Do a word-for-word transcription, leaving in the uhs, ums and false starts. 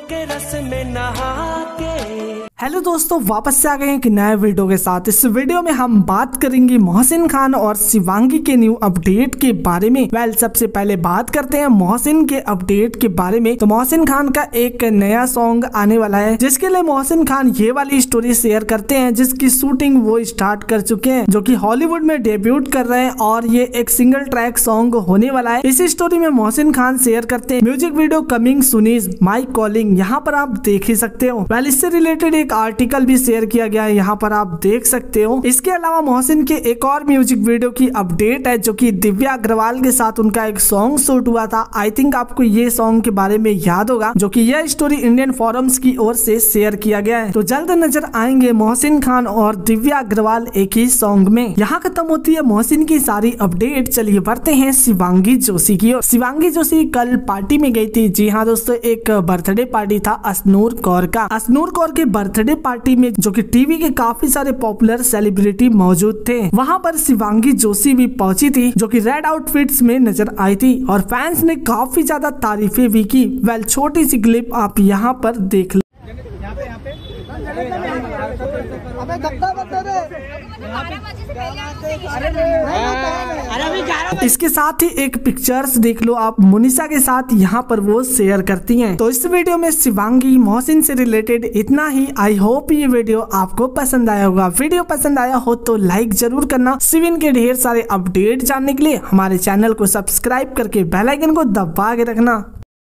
के रस में नहा के। हेलो दोस्तों, वापस से आ गए हैं कि नए वीडियो के साथ। इस वीडियो में हम बात करेंगे मोहसिन खान और शिवांगी के न्यू अपडेट के बारे में। वेल सबसे पहले बात करते हैं मोहसिन के अपडेट के बारे में। तो मोहसिन खान का एक नया सॉन्ग आने वाला है, जिसके लिए मोहसिन खान ये वाली स्टोरी शेयर करते हैं, जिसकी शूटिंग वो स्टार्ट कर चुके हैं, जो कि हॉलीवुड में डेब्यूट कर रहे हैं और ये एक सिंगल ट्रैक सॉन्ग होने वाला है। इस स्टोरी में मोहसिन खान शेयर करते हैं music video coming soon is my calling, यहाँ पर आप देख ही सकते हो। वेल इससे रिलेटेड एक आर्टिकल भी शेयर किया गया है, यहाँ पर आप देख सकते हो। इसके अलावा मोहसिन के एक और म्यूजिक वीडियो की अपडेट है, जो कि दिव्या अग्रवाल के साथ उनका एक सॉन्ग शूट हुआ था। आई थिंक आपको ये सॉन्ग के बारे में याद होगा, जो कि यह स्टोरी इंडियन फोरम्स की ओर से शेयर किया गया है। तो जल्द नजर आएंगे मोहसिन खान और दिव्या अग्रवाल एक ही सॉन्ग में। यहाँ खत्म होती है मोहसिन की सारी अपडेट। चलिए बढ़ते हैं शिवांगी जोशी की ओर। शिवांगी जोशी कल पार्टी में गई थी। जी हाँ दोस्तों, एक बर्थडे पार्टी था अश्नूर कौर का। अश्नूर कौर के बर्थडे पार्टी में जो कि टीवी के काफी सारे पॉपुलर सेलिब्रिटी मौजूद थे, वहां पर शिवांगी जोशी भी पहुंची थी, जो कि रेड आउटफिट्स में नजर आई थी और फैंस ने काफी ज्यादा तारीफें भी की। वेल छोटी सी क्लिप आप यहां पर देख लो। इसके साथ ही एक पिक्चर्स देख लो आप मुनिसा के साथ, यहाँ पर वो शेयर करती हैं। तो इस वीडियो में शिवांगी मोहसिन से रिलेटेड इतना ही। आई होप ये वीडियो आपको पसंद आया होगा। वीडियो पसंद आया हो तो लाइक जरूर करना। सिविन के ढेर सारे अपडेट जानने के लिए हमारे चैनल को सब्सक्राइब करके बेल आइकन को दबा के रखना।